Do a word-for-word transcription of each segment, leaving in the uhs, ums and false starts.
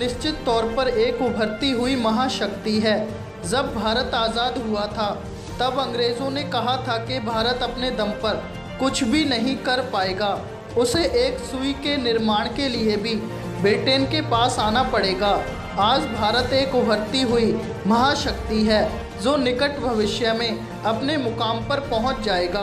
निश्चित तौर पर एक उभरती हुई महाशक्ति है। जब भारत आज़ाद हुआ था तब अंग्रेज़ों ने कहा था कि भारत अपने दम पर कुछ भी नहीं कर पाएगा, उसे एक सुई के निर्माण के लिए भी ब्रिटेन के पास आना पड़ेगा। आज भारत एक उभरती हुई महाशक्ति है जो निकट भविष्य में अपने मुकाम पर पहुंच जाएगा।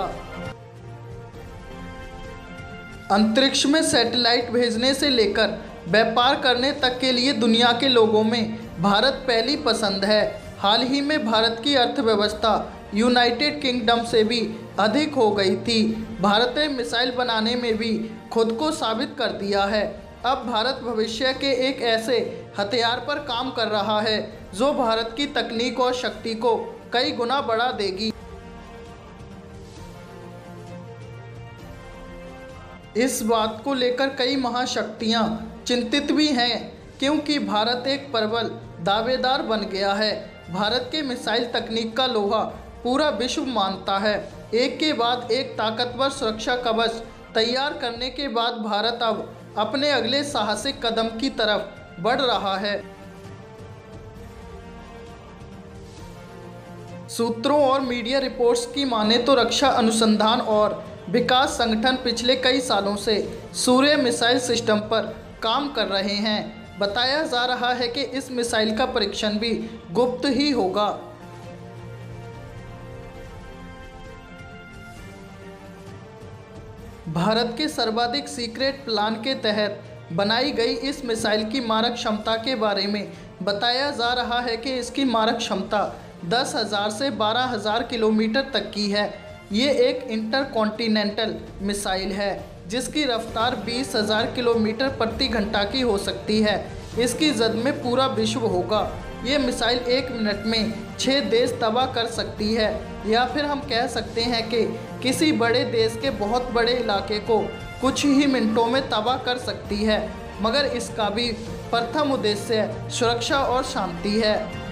अंतरिक्ष में सैटेलाइट भेजने से लेकर व्यापार करने तक के लिए दुनिया के लोगों में भारत पहली पसंद है। हाल ही में भारत की अर्थव्यवस्था यूनाइटेड किंगडम से भी अधिक हो गई थी। भारत ने मिसाइल बनाने में भी खुद को साबित कर दिया है। अब भारत भविष्य के एक ऐसे हथियार पर काम कर रहा है जो भारत की तकनीक और शक्ति को कई गुना बढ़ा देगी। इस बात को लेकर कई महाशक्तियां चिंतित भी हैं, क्योंकि भारत एक प्रबल दावेदार बन गया है। भारत के मिसाइल तकनीक का लोहा पूरा विश्व मानता है। एक के बाद एक ताकतवर सुरक्षा कवच तैयार करने के बाद भारत अब अपने अगले साहसिक कदम की तरफ बढ़ रहा है। सूत्रों और मीडिया रिपोर्ट्स की माने तो रक्षा अनुसंधान और विकास संगठन पिछले कई सालों से सूर्य मिसाइल सिस्टम पर काम कर रहे हैं। बताया जा रहा है कि इस मिसाइल का परीक्षण भी गुप्त ही होगा। भारत के सर्वाधिक सीक्रेट प्लान के तहत बनाई गई इस मिसाइल की मारक क्षमता के बारे में बताया जा रहा है कि इसकी मारक क्षमता दस हज़ार से बारह हज़ार किलोमीटर तक की है। ये एक इंटरकॉन्टिनेंटल मिसाइल है जिसकी रफ्तार बीस हज़ार किलोमीटर प्रति घंटा की हो सकती है। इसकी जद में पूरा विश्व होगा। ये मिसाइल एक मिनट में छः देश तबाह कर सकती है, या फिर हम कह सकते हैं कि किसी बड़े देश के बहुत बड़े इलाके को कुछ ही मिनटों में तबाह कर सकती है। मगर इसका भी प्रथम उद्देश्य सुरक्षा और शांति है।